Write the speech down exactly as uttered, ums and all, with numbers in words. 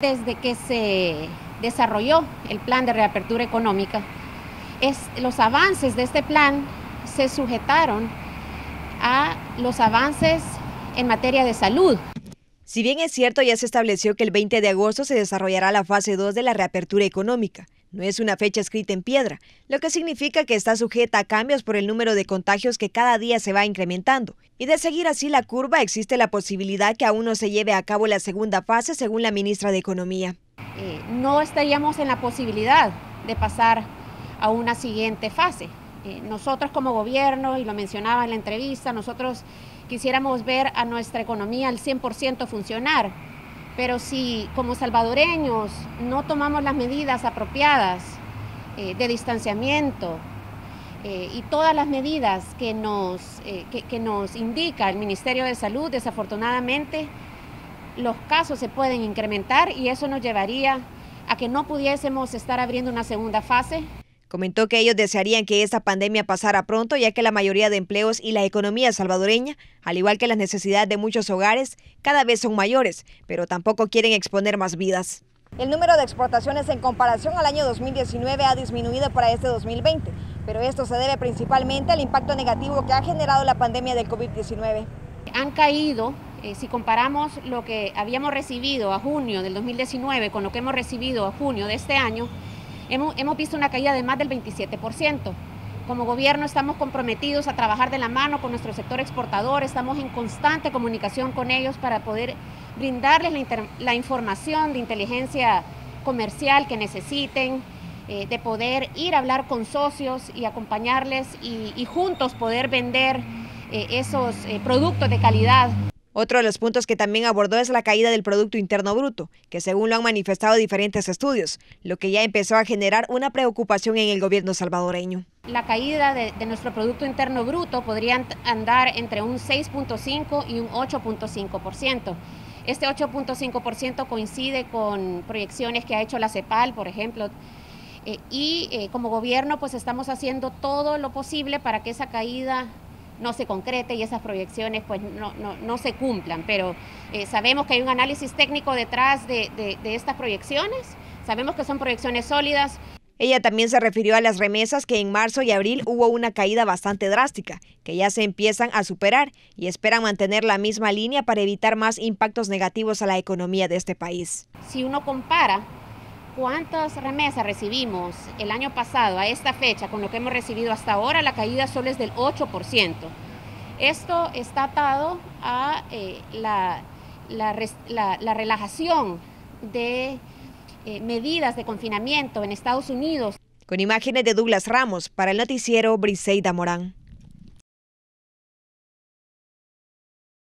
Desde que se desarrolló el plan de reapertura económica, es, los avances de este plan se sujetaron a los avances en materia de salud. Si bien es cierto, ya se estableció que el veinte de agosto se desarrollará la fase dos de la reapertura económica. No es una fecha escrita en piedra, lo que significa que está sujeta a cambios por el número de contagios que cada día se va incrementando. Y de seguir así la curva, existe la posibilidad que aún no se lleve a cabo la segunda fase, según la ministra de Economía. Eh, no estaríamos en la posibilidad de pasar a una siguiente fase. Eh, nosotros como gobierno, y lo mencionaba en la entrevista, nosotros quisiéramos ver a nuestra economía al cien por ciento funcionar, pero si como salvadoreños no tomamos las medidas apropiadas eh, de distanciamiento eh, y todas las medidas que nos, eh, que, que nos indica el Ministerio de Salud, desafortunadamente los casos se pueden incrementar y eso nos llevaría a que no pudiésemos estar abriendo una segunda fase. Comentó que ellos desearían que esta pandemia pasara pronto, ya que la mayoría de empleos y la economía salvadoreña, al igual que las necesidades de muchos hogares, cada vez son mayores, pero tampoco quieren exponer más vidas. El número de exportaciones en comparación al año dos mil diecinueve ha disminuido para este dos mil veinte, pero esto se debe principalmente al impacto negativo que ha generado la pandemia del COVID diecinueve. Han caído, eh, si comparamos lo que habíamos recibido a junio del dos mil diecinueve con lo que hemos recibido a junio de este año, Hemos, hemos visto una caída de más del veintisiete por ciento. Como gobierno estamos comprometidos a trabajar de la mano con nuestro sector exportador, estamos en constante comunicación con ellos para poder brindarles la, inter, la información de inteligencia comercial que necesiten, eh, de poder ir a hablar con socios y acompañarles y, y juntos poder vender eh, esos eh, productos de calidad. Otro de los puntos que también abordó es la caída del Producto Interno Bruto, que según lo han manifestado diferentes estudios, lo que ya empezó a generar una preocupación en el gobierno salvadoreño. La caída de, de nuestro Producto Interno Bruto podría andar entre un seis punto cinco y un ocho punto cinco por ciento. Este ocho punto cinco por ciento coincide con proyecciones que ha hecho la CEPAL, por ejemplo, eh, y eh, como gobierno pues estamos haciendo todo lo posible para que esa caída no se concrete y esas proyecciones pues no, no, no se cumplan, pero eh, sabemos que hay un análisis técnico detrás de, de, de estas proyecciones, sabemos que son proyecciones sólidas. Ella también se refirió a las remesas, que en marzo y abril hubo una caída bastante drástica, que ya se empiezan a superar y esperan mantener la misma línea para evitar más impactos negativos a la economía de este país. Si uno compara cuántas remesas recibimos el año pasado a esta fecha con lo que hemos recibido hasta ahora, la caída solo es del ocho por ciento. Esto está atado a eh, la, la, la, la relajación de eh, medidas de confinamiento en Estados Unidos. Con imágenes de Douglas Ramos, para el noticiero Briseida Morán.